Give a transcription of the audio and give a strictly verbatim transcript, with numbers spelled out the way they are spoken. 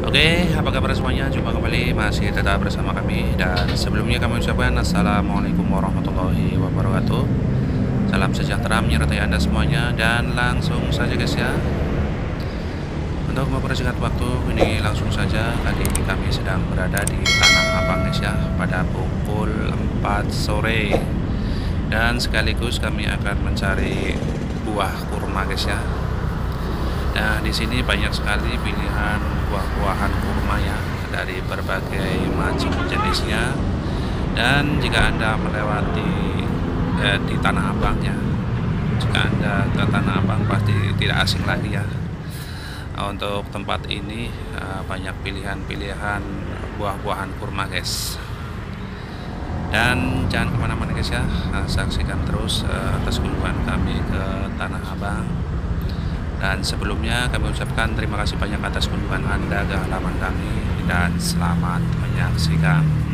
Oke, apa kabar semuanya? Jumpa kembali masih tetap bersama kami dan sebelumnya kami ucapkan Assalamualaikum warahmatullahi wabarakatuh. Salam sejahtera menyertai Anda semuanya dan langsung saja guys ya. Untuk mempersingkat waktu ini langsung saja kali ini kami sedang berada di Tanah Abang guys ya pada pukul empat sore dan sekaligus kami akan mencari buah kurma guys ya. Nah, di sini banyak sekali pilihan buah-buahan kurma ya dari berbagai macam jenisnya. Dan jika Anda melewati eh, di Tanah Abang ya, jika Anda ke Tanah Abang pasti tidak asing lagi ya. Nah, untuk tempat ini eh, banyak pilihan-pilihan buah-buahan kurma guys. Dan jangan kemana-mana guys ya, eh, saksikan terus eh, atas kunjungan kami ke Tanah Abang. Dan sebelumnya kami ucapkan terima kasih banyak atas kunjungan Anda ke halaman kami dan selamat menyaksikan.